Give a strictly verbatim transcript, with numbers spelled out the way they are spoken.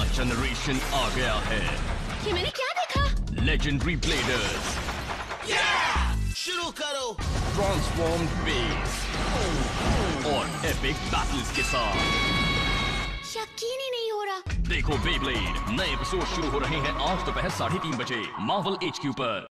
Generation आ गया है। ये मैंने क्या देखा? लेजेंडरी ब्लेडर्स, शुरू करो। ट्रांसफॉर्म्ड बेस और एपिक बैटल्स के साथ। यकीन ही नहीं हो रहा। देखो बेब्लेड, नए एपिसोड शुरू हो रहे हैं आज दोपहर साढ़े तीन बजे मार्वल एचक्यू पर।